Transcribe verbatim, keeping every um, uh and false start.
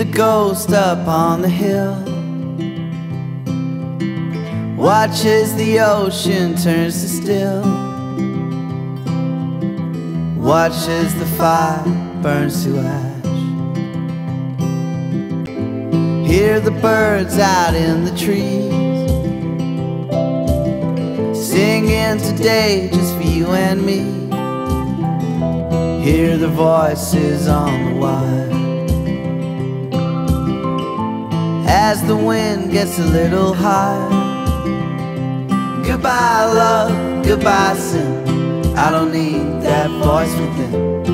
the ghost up on the hill. Watch as the ocean turns to still. Watch as the fire burns to ash. Hear the birds out in the trees, singing today just for you and me. Hear the voices on the wire as the wind gets a little higher. Goodbye love, goodbye sin, I don't need that voice within.